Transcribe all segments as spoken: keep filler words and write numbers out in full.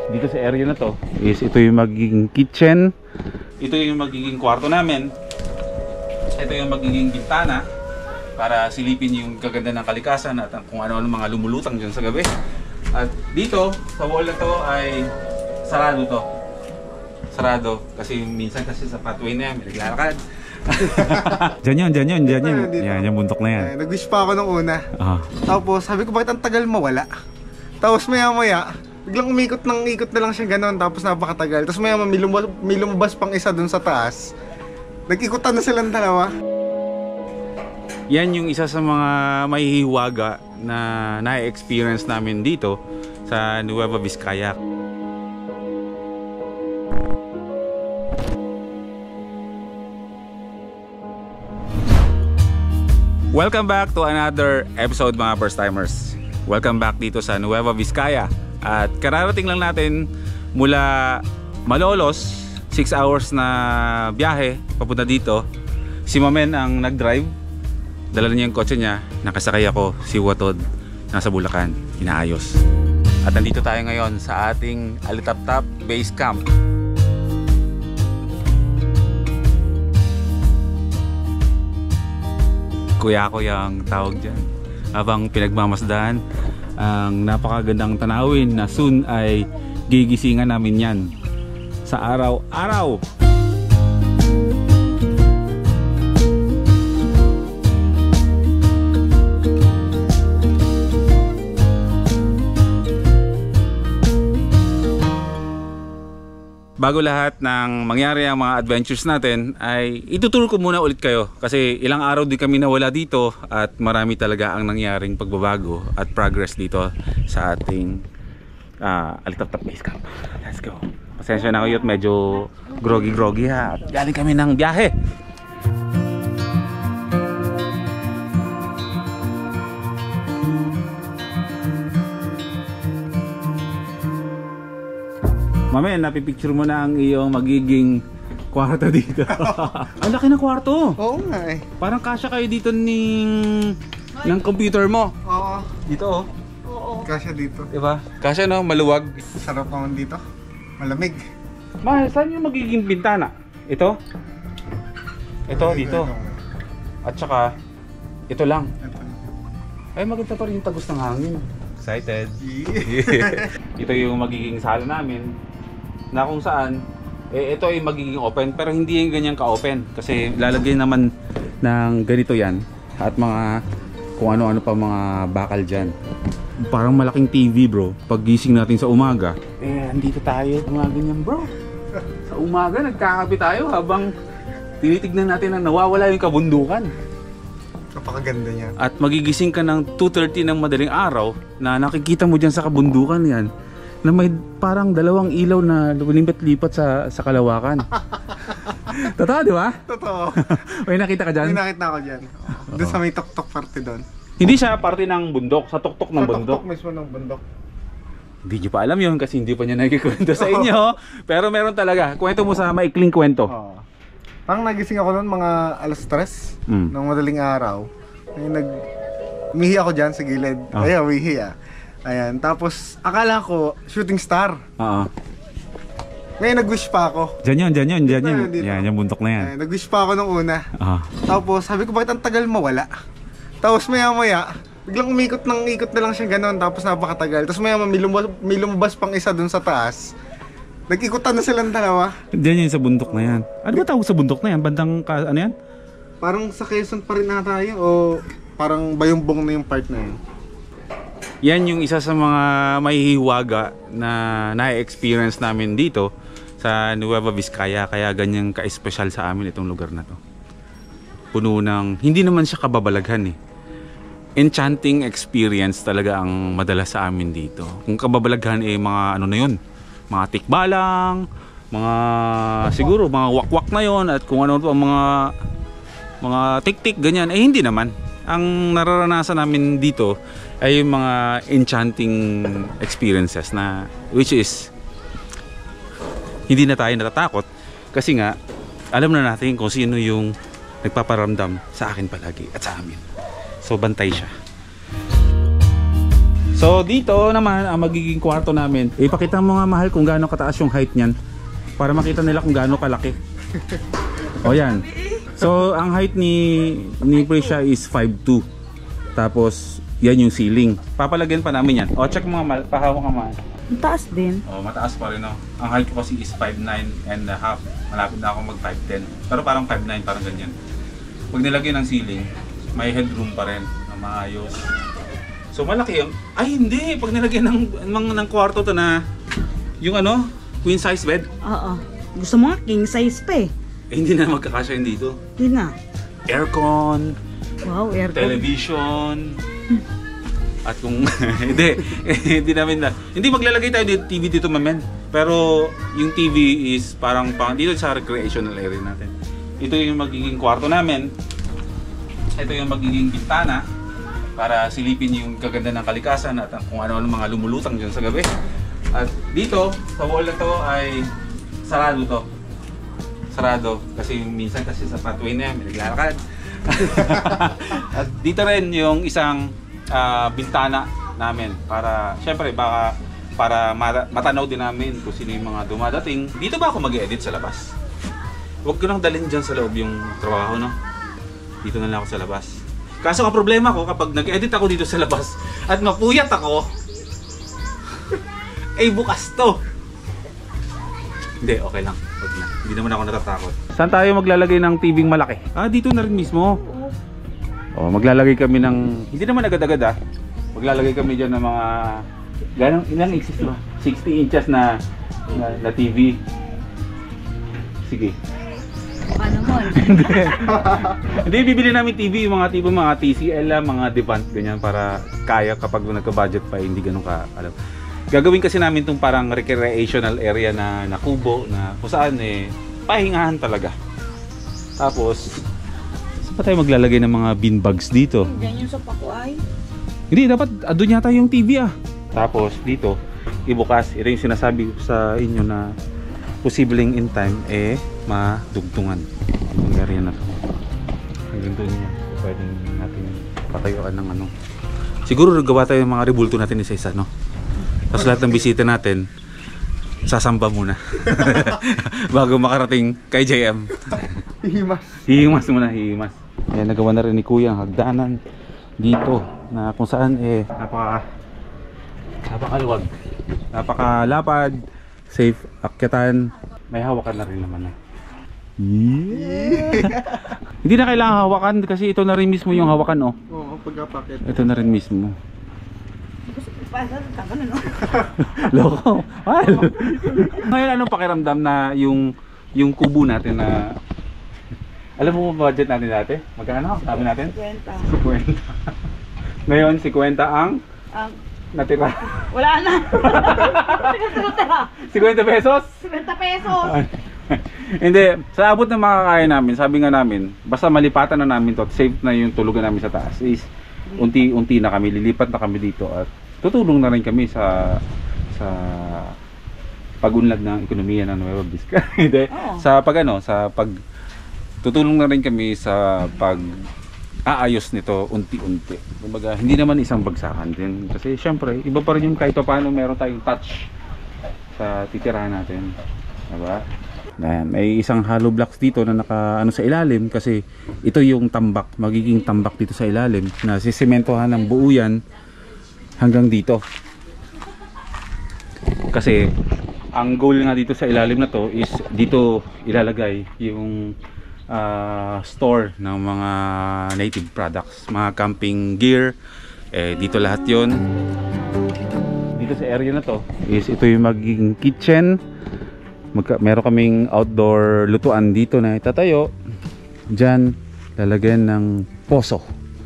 dito sa area na to is ito yung magiging kitchen, ito yung magiging kwarto namin, ito yung magiging bintana para silipin yung kaganda ng kalikasan at kung ano-ano mga lumulutang dyan sa gabi. At dito sa wall na to ay sarado to, sarado kasi minsan kasi sa pathway na yan may naglalakad. Diyan yun, diyan yun, diyan yun. Yan, yung bundok na yan. Eh, nag-wish pa ako nung una. Ah. Tapos sabi ko bakit ang tagal mawala. Tapos maya maya, biglang umikot ng ikot na lang siya gano'n. Tapos napakatagal. Tapos maya maya may lumabas, may lumabas pang isa dun sa taas. Nag-ikutan na silang dalawa. Yan yung isa sa mga mahihiwaga na na-experience namin dito sa Nueva Vizcaya. Welcome back to another episode mga first timers. Welcome back dito sa Nueva Vizcaya. At kararating lang natin mula Malolos, six hours na biyahe papunta dito. Si Mamen ang nag-drive. Dala niya yung kotse niya. Nakasakay ako, si Watod, nasa Bulacan, inaayos. At nandito tayo ngayon sa ating Alitaptap Base Camp. Kuya ko yung tawag dyan. Habang pinagmamasdahan ang napakagandang tanawin na soon ay gigisingan namin yan sa araw-araw. Bago lahat ng mangyari ang mga adventures natin ay ituturo ko muna ulit kayo kasi ilang araw din kami nawala dito at marami talaga ang nangyaring pagbabago at progress dito sa ating uh, Alitaptap Base Camp. Let's go. Pasensya na kayo at medyo groggy groggy ha. At galing kami ng biyahe. Mamen, napipicture mo na ang iyong magiging kwarto dito. Ang laki ng kwarto. Oo nga eh. Parang kasya kayo dito ning ng computer mo. Oo. Dito oh. Oo. Kasya dito. Diba? Kasya no, maluwag. Sarap naman dito. Malamig. Mahal, saan yung magiging bintana? Ito? Ito, dito. At saka, ito lang. Ay, maganda pa rin yung tagos ng hangin. Excited. Yeah. Ito yung magiging sala namin. Na kung saan, eh, ito ay magiging open pero hindi yung ganyan ka-open kasi lalagay naman ng ganito yan at mga kung ano-ano pa mga bakal dyan. Parang malaking T V bro, pag gising natin sa umaga eh andito tayo mga ganyan bro. Sa umaga nagkakape tayo habang tinitignan natin na nawawala yung kabundukan. Napakaganda niya. At magigising ka ng two thirty ng madaling araw na nakikita mo dyan sa kabundukan yan na may parang dalawang ilaw na lumipat-lipat sa sa kalawakan. Totoo, di ba? Totoo. May nakita ka dyan? May nakita ako dyan. Oh. Doon sa may tuktok parte doon. Hindi siya parte ng bundok, sa tuktok ng sa bundok. Sa tuktok mismo ng bundok. Hindi nyo pa alam yun kasi hindi pa niya nakikwento sa inyo. Pero meron talaga. Kwento mo sa maikling kwento. Oh. Parang nagising ako noon mga alas tres mm. ng madaling araw. Ay, nag umihi ako dyan sa gilid. Oh. Ay, umihi ah. Ayan, tapos akala ko shooting star. Oo. Ngayon nag-wish pa ako. Diyan yun, diyan yun, diyan yun. Yan, yung bundok na yan. Ayan, nag-wish pa ako nung una. Oo. Tapos sabi ko bakit ang tagal mawala. Tapos maya maya, biglang umikot ng ikot na lang siya gano'n. Tapos napakatagal. Tapos maya maya may lumabas, may lumabas pang isa dun sa taas. Nag-ikutan na silang dalawa. Diyan yun sa bundok na yan. Ano ba tawag sa bundok na yan? Bandang, ano yan? Parang sa Quezon pa rin na tayo o parang bayumbong na yung part na yun. Yan yung isa sa mga mahihiwaga na na-experience namin dito sa Nueva Vizcaya. Kaya ganyan ka-espesyal sa amin itong lugar na to. Puno ng, hindi naman siya kababalaghan eh. Enchanting experience talaga ang madalas sa amin dito. Kung kababalaghan eh mga ano na yun, mga tikbalang, mga siguro mga wakwak na yon at kung ano pa mga mga tik-tik ganyan eh hindi naman. Ang nararanasan namin dito ay yung mga enchanting experiences na which is hindi na tayo natatakot kasi nga alam na natin kung sino yung nagpaparamdam sa akin palagi at sa amin. So bantay siya. So dito naman ang magiging kwarto namin. Ipakita mo nga mahal kung gaano kataas yung height niyan para makita nila kung gaano kalaki. O yan. So ang height ni ni Prisha is five two. Tapos yan yung ceiling. Papalagyan pa namin yan. O check mo nga mahal, pahawak ka mahal. Mataas din. Oh, mataas pa rin, no? Ang height ko kasi is five nine and a half. Malapit na ako mag five ten. Pero parang five nine, parang ganyan. Pag nilagyan ng ceiling, may headroom pa rin na maayos. So malaki yung... Ay hindi! Pag nilagyan ng, ng, ng kwarto to na yung ano, queen size bed. Oo. Gusto mo nga king size pa eh. Eh hindi na magkakasya yun dito. Yun na. Aircon, Wow, aircon. television. At kung hindi, hindi namin na. Hindi maglalagay tayo dito T V dito, mamen. Pero yung T V is parang pang dito sa recreational area natin. Ito yung magiging kwarto namin. Ito yung magiging bintana para silipin yung kaganda ng kalikasan at kung ano-ano mga lumulutang diyan sa gabi. At dito, sa wall na to ay sarado to. Sarado kasi minsan kasi sa pathway na yan, may naglalakad. At dito rin yung isang uh, bintana namin para syempre baka para matanaw din namin kung sino yung mga dumadating. Dito ba ako mag-edit sa labas? Huwag ko nang dalhin dyan sa loob yung trabaho, no? Dito na lang ako sa labas. Kaso ang problema ko kapag nag-edit ako dito sa labas at mapuyat ako, ay bukas to. Hindi, okay lang. Huwag na. Hindi naman ako natatakot. Saan tayo maglalagay ng T V-ng malaki? Ah, dito na rin mismo. Oh, maglalagay kami ng... Hindi naman agad-agad ah. Maglalagay kami dyan ng mga... Ganang ilang exist ba? sixty inches na, na, na T V. Sige. Paano mo? Hindi, bibili namin T V, yung mga tipo, mga T C L, mga Devant, ganyan, para kaya kapag nagka-budget pa, hindi ganun ka, alam. Gagawin kasi namin itong parang recreational area na nakubo, na kung saan eh, pahingahan talaga. Tapos, saan pa tayo maglalagay ng mga beanbags dito? Diyan yung sa pakuay. Hindi, dapat doon yata yung T V ah. Tapos dito, ibukas, ito yung sinasabi ko sa inyo na posibleng in time eh madugtungan yung area na to. Hanggang doon niya, pwede natin patayuan ng ano. Siguro gawa tayo ng mga rebulto natin isa-isa, no? Tapos lahat ng bisita natin, sasamba muna. Bago makarating kay J M. Hihimas. Hihimas muna, hihimas. Ayan, nagawa na rin ni Kuya ang hagdanan dito na kung saan eh napaka napakaluwag, napakalapad, safe akyatan, may hawakan na rin naman eh. Yeah. Hindi na kailangan hawakan kasi ito na rin mismo yung hawakan, oh. Oo, pagkapakit. Ito na rin mismo. Pasal ka ba no? Loko. Well, ngayon anong pakiramdam na yung yung kubo natin na alam mo ba budget natin dati? Magkano? Sabi natin? fifty. Ngayon fifty ang Ang natira. wala na. fifty pesos? fifty pesos. Hindi, sa abot ng makakaya namin, sabi nga namin, basta malipatan na namin to, safe na yung tulugan namin sa taas, is unti-unti na kami, lilipat na kami dito at tutulong na rin kami sa sa pagunlad ng ekonomiya ng Nueva Vizcaya. Hindi, sa pag ano, sa pag tutulong na rin kami sa pag aayos nito unti-unti. Kumbaga, hindi naman isang bagsakan din kasi syempre, iba pa rin yung kahit paano meron tayong touch sa titirahan natin. Diba? Ayan, may isang hollow blocks dito na naka ano sa ilalim kasi ito yung tambak, magiging tambak dito sa ilalim na sisimentohan ng buo yan hanggang dito. Kasi ang goal nga dito sa ilalim na to is dito ilalagay yung uh, store ng mga native products, mga camping gear, eh, dito lahat yon. Dito sa area na to is ito yung magiging kitchen. Magka, meron kaming outdoor lutuan dito na itatayo. Diyan lalagyan ng poso.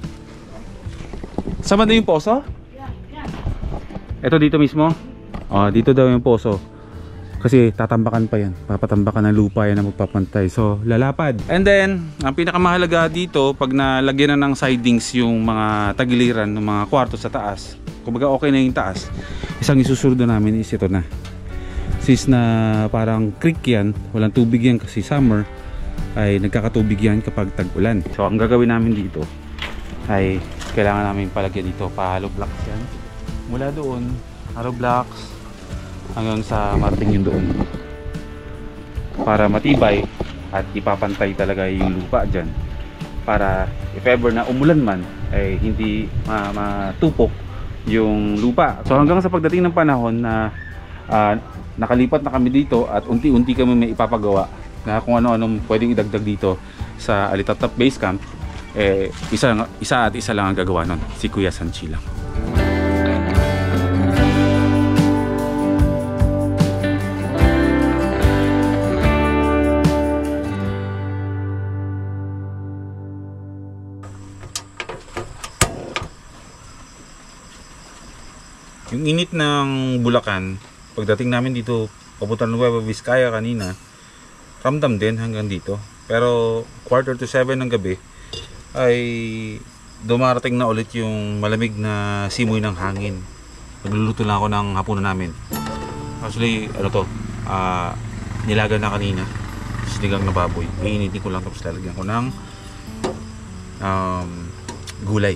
Sama na yung poso? Ito dito mismo? Oh, dito daw yung poso. Kasi tatambakan pa yan. Papatambakan ng lupa yan na magpapantay. So, lalapad. And then, ang pinakamahalaga dito, pag nalagyan na ng sidings yung mga tagiliran ng mga kwarto sa taas, kumbaga okay na yung taas, isang isusunod na namin is ito na. Since na parang creek yan, walang tubig yan kasi summer, ay nagkakatubig yan kapag tag-ulan. So, ang gagawin namin dito ay kailangan namin palagyan dito, pa hollow blocks yan. Mula doon, hollow blocks, hanggang sa marting yun doon. Para matibay at ipapantay talaga yung lupa dyan. Para if ever na umulan man, ay hindi ma matupok yung lupa. So hanggang sa pagdating ng panahon na uh, nakalipat na kami dito at unti-unti kami may ipapagawa na kung ano-anong pwedeng idagdag dito sa Alitatap Base Camp, eh, isa, isa at isa lang ang gagawa nun, si Kuya Sanchi lang. Yung init ng Bulacan, pagdating namin dito, papunta ng Nueva Vizcaya kanina, ramdam din hanggang dito. Pero quarter to seven ng gabi ay dumarating na ulit yung malamig na simoy ng hangin. Nagluluto lang ako ng hapunan namin. Actually, ano to, uh, nilaga na kanina, sinigang na baboy. Iinitin ko lang tapos lalagyan ko ng um, gulay.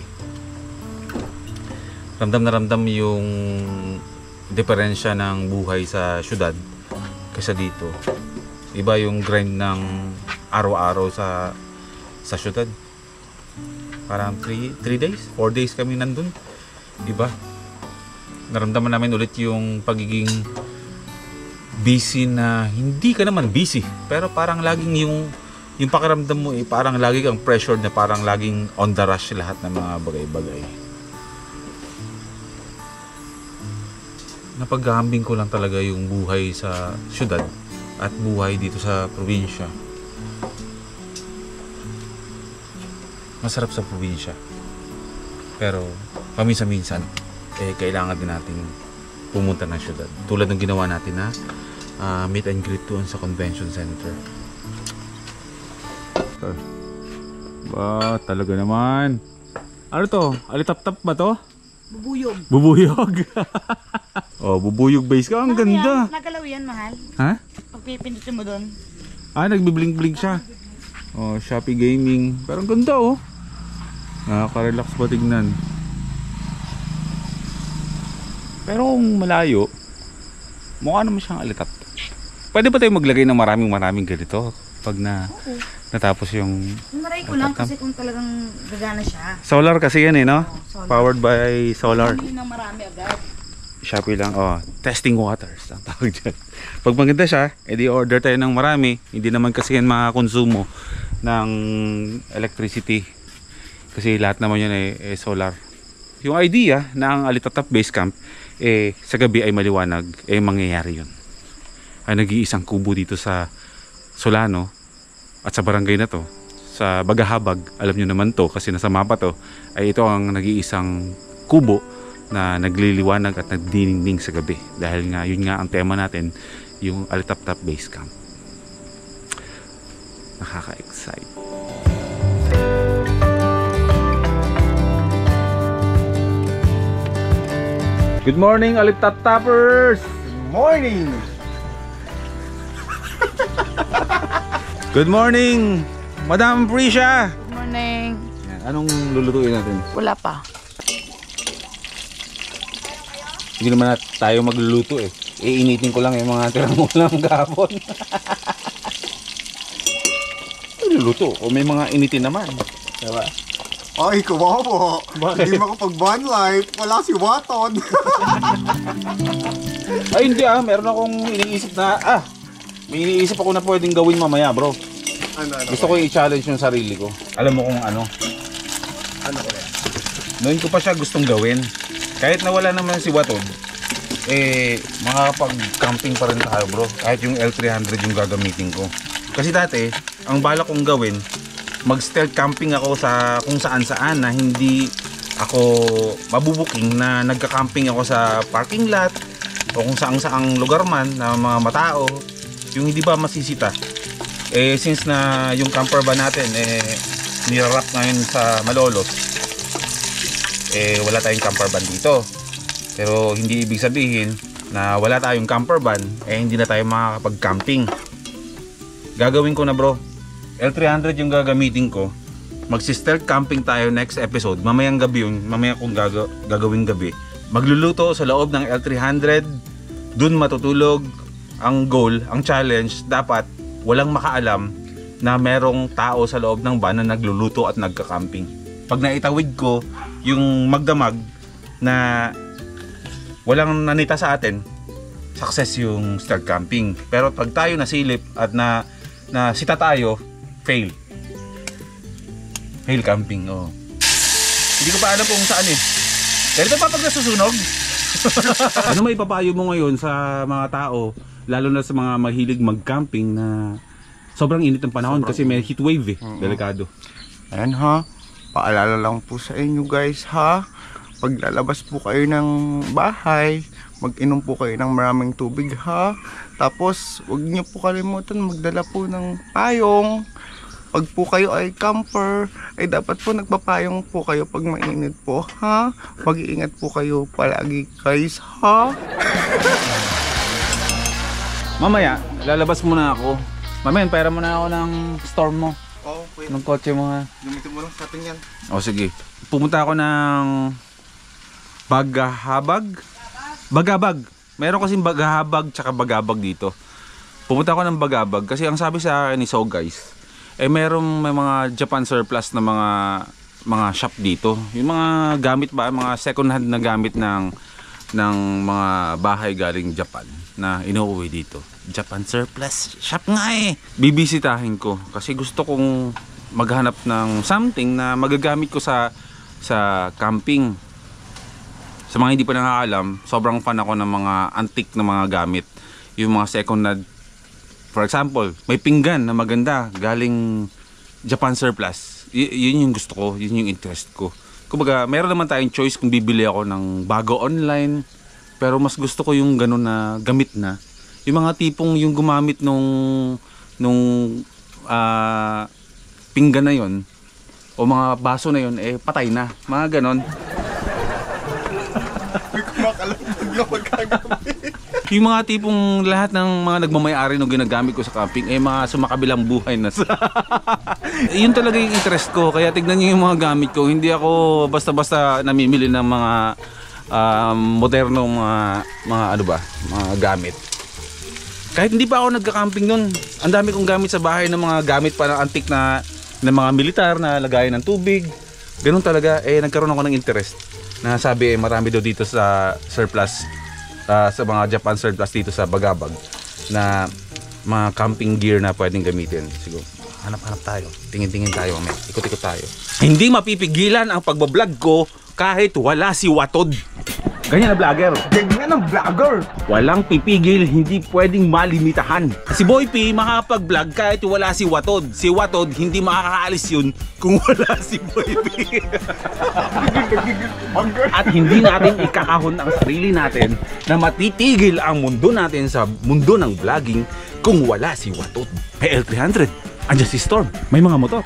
Ramdam na ramdam yung diferensya ng buhay sa syudad kaysa dito. Iba yung grind ng araw-araw sa sa syudad. Parang three days, four days kami nandun. Iba. Naramdaman namin ulit yung pagiging busy na hindi ka naman busy, pero parang laging yung yung pakiramdam mo eh, parang lagi kang pressured na parang laging on the rush lahat ng mga bagay-bagay. Napaghahambing ko lang talaga yung buhay sa syudad at buhay dito sa probinsya. Masarap sa probinsya, pero paminsan-minsan eh kailangan din natin pumunta ng syudad, tulad ng ginawa natin na uh, meet and greet doon sa convention center. Ba, talaga naman. Ano to? Alitap-tap ba to? Bubuyog. Bubuyog. Oh, bubuyog base ka. Ang Ano ganda. yan? Nagalaw yan, mahal. Ha? Pag pipindutin mo doon. Ah, nagbiblink-blink siya. Oh, Shopee Gaming. Pero ang ganda oh. Nakaka-relax ba tignan? Pero kung malayo, mukha naman siyang alitap. Pwede ba tayo maglagay ng maraming maraming ganito pag na Oo. natapos yung Maray ko lang kasi kung talagang gagana siya. solar kasi yan eh, no? Oh, solar. Powered by solar. Hindi na marami agad. Shopee lang, oh, testing waters ang tawag dyan. Pag maganda siya, edi order tayo ng marami. Hindi naman kasi yan makakonsumo ng electricity. Kasi lahat naman yun ay, ay solar. Yung idea na ang Alitatap Base Camp, eh, sa gabi ay maliwanag, eh, mangyayari yun. Ay nag-iisang kubo dito sa Solano at sa barangay na to. Sa Bagahabag, alam nyo naman to kasi nasa mapa to, ay ito ang nag-iisang kubo na nagliliwanag at nagdiningning sa gabi. Dahil nga, yun nga ang tema natin, yung Alitatap Base Camp. Nakaka-excite. Good morning, Alitatapers! Good morning! Good morning, Madam Prisha! Good morning. Yan, anong lulutuin natin? Wala pa. Hindi naman na tayo magluluto eh. Iinitin ko lang yung mga tirang ulam gapon. Luluto o may mga initin naman. Diba? Ay, kumawa. Hindi makapag-van life. Wala si Waton. Ay hindi ah, meron akong iniisip na ah, may iniisip ako na pwedeng gawin mamaya bro. Ano, ano? Gusto ko i-challenge yung sarili ko. Alam mo kung ano? Ano ko yan? Noon ko pa siya gustong gawin. Kahit nawala naman si Waton, eh, makakapag-camping pa rin tayo bro. Kahit yung L three hundred yung gagamitin ko. Kasi dati, ang balak kong gawin, mag-stealth camping ako sa kung saan-saan na hindi ako mabubuking na nagka-camping ako sa parking lot o kung saan-saang lugar man na mga matao, yung hindi ba masisita. Eh, since na yung camper van natin, eh, nirarap ngayon sa Malolos, eh wala tayong camper van dito. Pero hindi ibig sabihin na wala tayong camper van, eh hindi na tayo makakapag-camping. Gagawin ko na bro, L three hundred yung gagamitin ko. Magsi-stealth camping tayo next episode. Mamayang gabi yun, mamaya kung gaga gagawin gabi, magluluto sa loob ng L three hundred, dun matutulog. Ang goal, ang challenge, dapat walang makaalam na merong tao sa loob ng van na nagluluto at nagka-camping. Pag naitawid ko yung magdamag na walang nanita sa atin, success yung start camping. Pero pag tayo nasilip at na, na sita tayo, fail. Fail camping, oh. Hindi ko pa alam kung saan eh. Ganito pa pag nasusunog. Ano may papayo mo ngayon sa mga tao, lalo na sa mga mahilig mag-camping na sobrang init ng panahon sobrang kasi may heat wave eh, uh-huh. Delikado. Ayan ha, paalala lang po sa inyo guys ha, pag lalabas po kayo ng bahay, mag-inom po kayo ng maraming tubig ha. Tapos huwag niyo po kalimutan magdala po ng payong. Pag po kayo ay camper, ay dapat po nagpapayong po kayo pag mainit po ha. Mag-iingat po kayo palagi guys ha. Mamaya, lalabas muna ako. Mamaya, pera mo na ako ng storm mo. Oo, oh, pwede. Ng kotse mo ha. Gamitin mo lang sa atin yan. O sige. Pumunta ako ng Bagahabag. Bagabag. Meron kasing Bagahabag tsaka Bagabag dito. Pumunta ako ng Bagabag kasi ang sabi sa akin ni So guys, eh merong may mga Japan surplus na mga mga shop dito. Yung mga gamit ba, mga second hand na gamit ng ng mga bahay galing Japan na inuuwi dito. Japan surplus shop nga eh. Bibisitahin ko kasi gusto kong maghanap ng something na magagamit ko sa sa camping. Sa mga hindi pa nakakaalam, sobrang fan ako ng mga antique na mga gamit. Yung mga second hand. For example, may pinggan na maganda galing Japan surplus. Y- yun yung gusto ko, yun yung interest ko. Kumbaga, meron naman tayong choice kung bibili ako ng bago online. Pero mas gusto ko yung ganun na gamit na. Yung mga tipong yung gumamit nung nung uh, pinggan na yon o mga baso na yon eh patay na. Mga ganon. Yung mga tipong lahat ng mga nagmamayari nung ginagamit ko sa camping eh mga sumakabilang buhay na. Yun talaga yung interest ko. Kaya tignan niyo yung mga gamit ko. Hindi ako basta-basta namimili ng mga um, modernong mga, mga ano ba, mga gamit. Kahit hindi pa ako nagka-camping nun, ang dami kong gamit sa bahay ng mga gamit pa ng antique na ng mga militar na lagayan ng tubig. Ganun talaga, eh nagkaroon ako ng interest. Na sabi eh marami daw dito sa surplus, uh, sa mga Japan surplus dito sa Bagabag na mga camping gear na pwedeng gamitin. Siguro, hanap-hanap tayo, tingin-tingin tayo, may ikot-ikot tayo. Hindi mapipigilan ang pagbablog ko kahit wala si Watod. Ganyan na vlogger. Ganyan ang vlogger. Walang pipigil, hindi pwedeng malimitahan. Si Boy P makakapag-vlog kahit wala si Watod. Si Watod hindi makakaalis yun kung wala si Boy P. At hindi natin ikakahon ang sarili natin na matitigil ang mundo natin sa mundo ng vlogging kung wala si Watod. May L three hundred, andyan si Storm, may mga motor.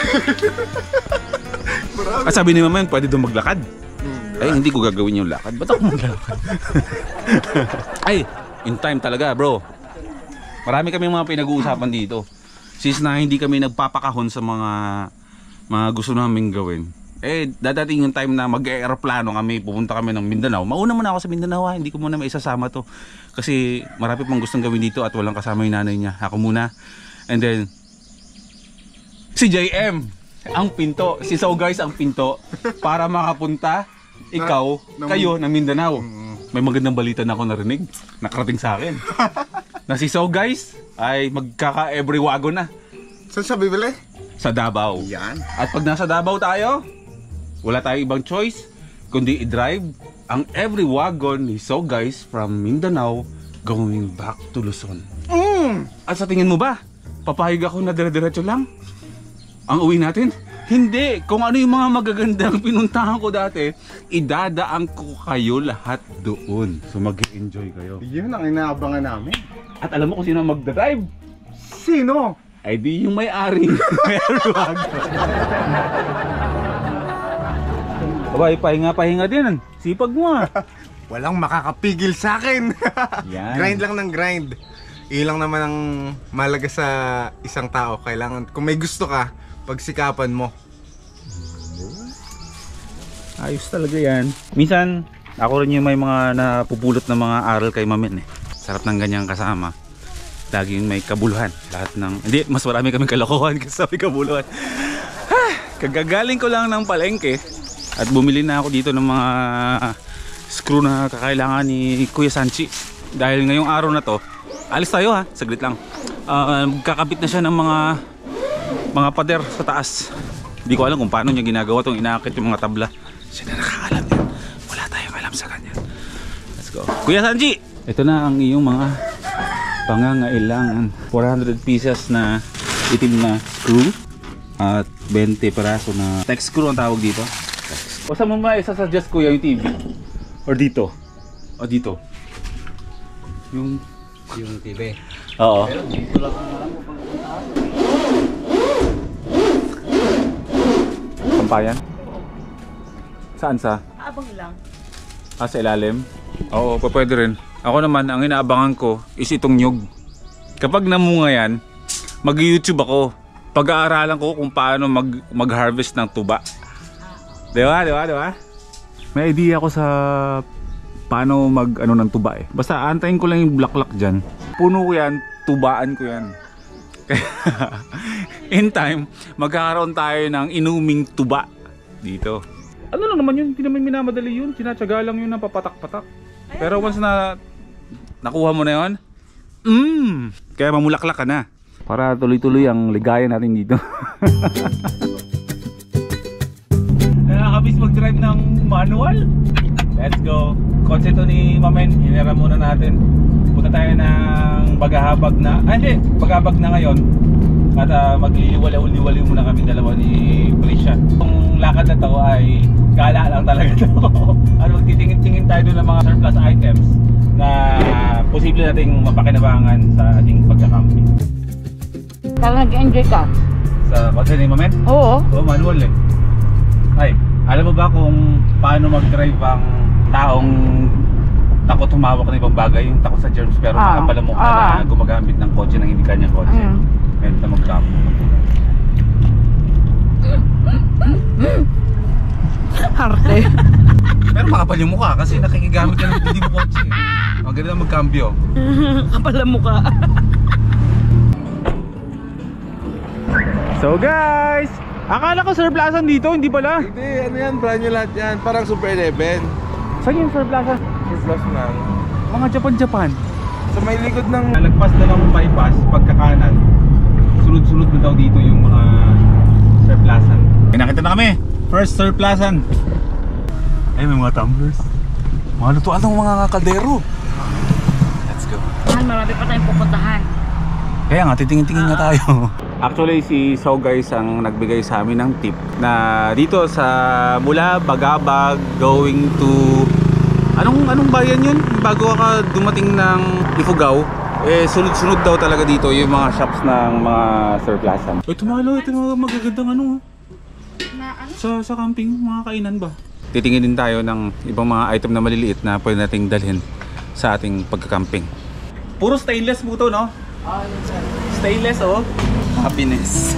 At sabi ni Mama yun, pwede doon maglakad. Ay, hindi ko gagawin yung lakad. Ba't ako maglakad? Ay, in time talaga, bro. Marami kami mga pinag-uusapan dito. Since na hindi kami nagpapakahon sa mga mga gusto namin gawin. Eh, dadating yung time na mag-aeroplano kami, pupunta kami ng Mindanao. Mauna muna ako sa Mindanao ha, hindi ko muna maisasama to. Kasi marami pang gustong gawin dito at walang kasama yung nanay niya. Ako muna. And then, si J M, ang pinto. Si So guys, ang pinto. Para makapunta ikaw, na, kayo, ng Mindanao. May magandang balita na ako narinig. Nakarating sa akin. Na si So guys, ay magkaka-every wagon na. Saan siya bibili? Sa Davao. Yan. At pag nasa Davao tayo, wala tayong ibang choice kundi i-drive ang every wagon ni So guys from Mindanao going back to Luzon. Mm. At sa tingin mo ba, papayag ako na dire-diretso lang ang uwi natin? Hindi. Kung ano yung mga magagandang pinuntahan ko dati, idadaan ko kayo lahat doon. So mag-enjoy kayo. Yun ang inaabangan namin. At alam mo kung sino ang magdadrive? Sino? Ay di yung may-ari. Meron. Abay, pahinga-pahinga din. Sipag mo ah. Walang makakapigil sa akin. Yan. Grind lang ng grind. Ilang naman ang malaga sa isang tao. Kailangan, kung may gusto ka, pagsikapan mo. Ayos talaga yan. Minsan, Ako rin yung may mga napupulot na mga aral kay Mamen eh. Sarap ng ganyang kasama. Laging may kabuluhan. Lahat ng... Hindi, mas marami kaming kalokohan kasi may kabuluhan. Kagagaling ko lang ng palengke at bumili na ako dito ng mga screw na kakailangan ni Kuya Sanchi. Dahil ngayong araw na to, alis tayo ha, saglit lang. Uh, kakabit na siya ng mga mga pader sa taas. Hindi ko alam kung paano niya ginagawa itong inaakit yung mga tabla. Siya na nakakaalam yan. Wala tayong alam sa kanya. Let's go. Kuya Sanchi! Ito na ang iyong mga pangangailangan. four hundred pieces na itim na screw at twenty peraso na text screw ang tawag dito. O saan mo ba isasuggest kuya yung T V? Or dito? O dito? Yung Yung T V. Oo. Pero dito lang ang alam mo pagpuntahan. Kampayan? Saan sa? Abang lang. Ah, sa ilalim? Oo, pa pwede rin. Ako naman, ang inaabangan ko is itong nyug. Kapag namunga yan, mag-YouTube ako. Pag-aaralan ko kung paano mag mag-harvest ng tuba. Diba? Diba? Diba? May idea ako sa paano mag ano ng tuba eh. Basta antayin ko lang yung bulaklak dyan. Puno ko yan, tubaan ko yan. In time, magkakaroon tayo ng inuming tuba dito. Ano lang naman yun? Hindi naman minamadali yun. Sinatsaga lang yun ng papatak-patak. Pero once na nakuha mo na yun, mmm, kaya mamulaklak ka na. Para tuloy-tuloy ang ligaya natin dito. Nakakabis mag-drive ng manual. Let's go. Kotse to ni Mamen, hinira muna natin. Punta tayo ng Bagahabag na, ah hindi, Bagahabag na ngayon. At uh, magliliwala-uliwali muna kami dalawa ni Felicia. Kung lakad na to ay gala lang talaga to. At magtitingin-tingin tayo doon ng mga surplus items na posible nating mapakinabangan sa ating pagkakamping. Parang nag-enjoy ka? Sa kotse ni Mamen? Oo. Oo, manual eh. Ay, alam mo ba kung paano mag-drive ang taong takot humawak ng ibang bagay? Yung takot sa germs pero Ah. nakapalamukha Ah. na gumagamit ng kotse ng hindi kanyang kotse. Mm. Meron na magkampo. Harte. Pero makapal yung mukha kasi nakikigamit ka ng hindi mo kotse. Ang ganda magkambyo. Kapal ang mukha. So guys, akala ko surplusan dito, hindi pala. Hindi, ano yan, brand new lahat yan. Parang Super eleven. Saan yung surplusan? Surplus lang. Mga Japan-Japan. Sa may likod ng... Nalagpas na lang ng bypass, pagkakanan. Sunod-sunod na daw dito yung mga surplusan. Ay, nakita na kami. First surplusan. Ay, may mga tumblers. Mga lutuan ng mga kaldero. Let's go. Mahal, marami pa tayong pupuntahan. Kaya nga, titingin-tingin nga tayo. Actually, si So guys ang nagbigay sa amin ng tip na dito sa mula Bagabag going to anong anong bayan yun? Bago ka dumating ng Ifugao, eh sunod-sunod daw talaga dito yung mga shops ng mga surplusan. Ito mga ito mga magagandang ano Na ano? sa sa camping, mga kainan ba? Titingin din tayo ng ibang mga item na maliliit na pwede nating dalhin sa ating pagka-camping. Puro stainless po to, no? Stainless, oh. Happiness.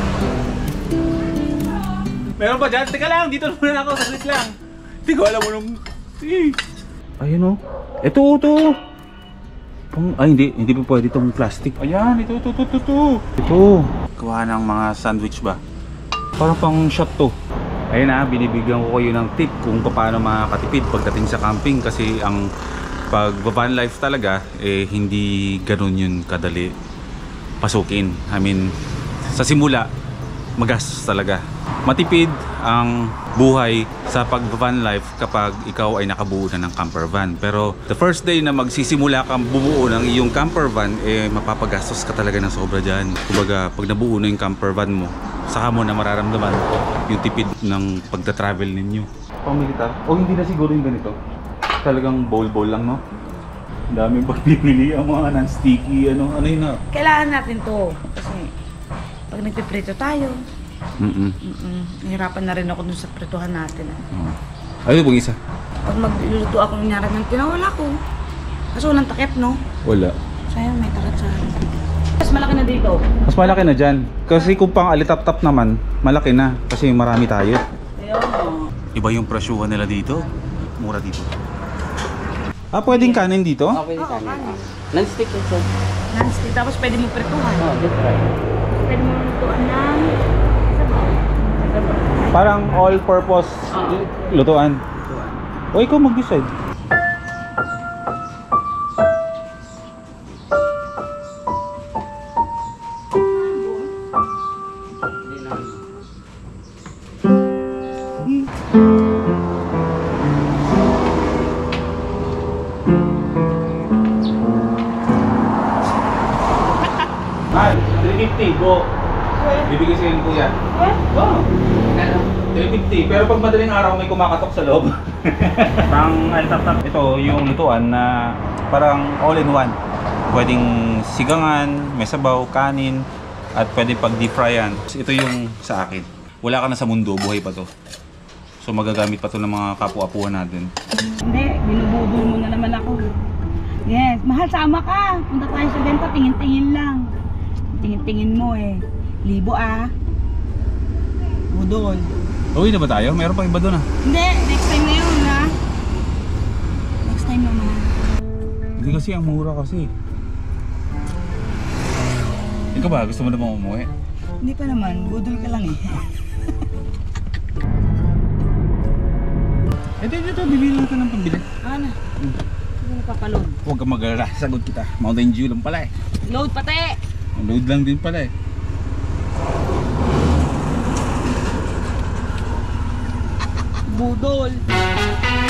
Meron pa dyan? Teka lang, dito muna ako, saglit lang. Hindi ko alam mo nung... Eh. Ayun, oh. Ito, ito. Pang... Ay, hindi. Hindi pa pwede itong plastic. Ayan, ito, ito, ito, ito, ito. Ito. Kuha ng mga sandwich ba? Parang pang shot to. Ayun na, binibigyan ko kayo ng tip kung paano makakatipid pagdating sa camping. Kasi ang pag van life talaga, eh, hindi ganun yun kadali pasukin. I mean, sa simula, magastos talaga. Matipid ang buhay sa pag van life kapag ikaw ay nakabuo na ng camper van. Pero the first day na magsisimula kang bumuo ng iyong camper van, eh mapapagastos ka talaga ng sobra dyan. Kumbaga, pag nabuo na yung camper van mo, saka mo na mararamdaman yung tipid ng pagta-travel ninyo. Pang militar? O hindi na siguro yung ganito? Talagang bowl-bowl lang, no? Ang daming pagpipili ang mga non-sticky, ano, ano yun na? Kailangan natin to. Kasi pag nagpiprito tayo, Mm-mm. mm nahirapan na rin ako dun sa prituhan natin. Oh. Ano pong isa? Pag magluluto ako ng nyarag ng tinawala ko. Kasi walang takip, no? Wala. Sayang, may takip sa akin. Mas malaki na dito. Mas malaki na dyan. Kasi kung pang alitap-tap naman, malaki na. Kasi marami tayo. Ayun, no? Iba yung presyuhan nila dito. mura dito. Ah, pwedeng kanin dito? Okay, Oo, kanin. kanin. Non-stick yun, sir. Non-stick. Tapos pwede mo prituhan. Oh, deep fry. Pwede mo lutuan ng sabaw. Parang all-purpose lutuan. O, ikaw mag-decide. Hindi na. Ah, three fifty, go. Bibigay sa'yo ng kuya. Wow. three fifty, pero pag madaling araw may kumakatok sa loob. Pang altap-tap. Ito yung lutuan na parang all-in-one. Pwedeng sigangan, may sabaw, kanin, at pwede pag deep fryan. Ito yung sa akin. Wala ka na sa mundo, buhay pa to. So magagamit pa to ng mga kapu-apuhan natin. Hindi, binubudol mo na naman ako. Yes, mahal, sama ka. Punta tayo sa benta, tingin-tingin lang. Tingin-tingin mo eh. Libo ah. Budol. Uwi na ba tayo? Meron pang iba doon ah. Hindi, next time na yun ha. Next time naman. Hindi kasi ang mura kasi. Ikaw ba? Gusto mo na bang umuwi? Hindi pa naman, budol ka lang eh. Eh, dito, dito. Bibili natin ng pambili. Ano? Hindi mo papaload. Huwag kang mag-alala. Sagot kita. Mountain Dew lang pala eh. Load pati! Load lang din pala eh. Budol!